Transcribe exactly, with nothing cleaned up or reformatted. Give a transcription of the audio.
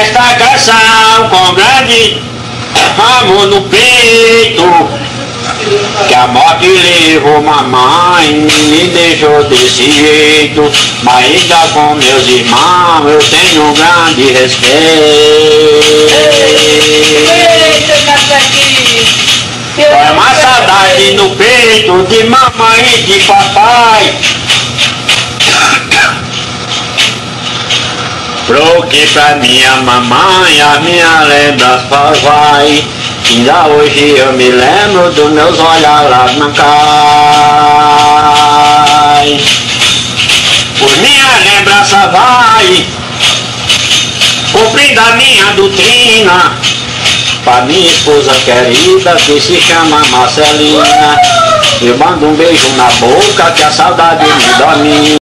esta canção com grande amor no peito, que a morte levou mamãe, me deixou desse jeito, mas ainda com meus irmãos eu tenho um grande respeito. É uma saudade no peito de mamãe e de papai, porque pra minha mamãe a minha lembrança só vai. Ainda hoje eu me lembro dos meus olhos lá na cai. Por minha lembrança vai, cumprindo a minha doutrina, pra minha esposa querida que se chama Marcelina. Eu mando um beijo na boca que a saudade me domina.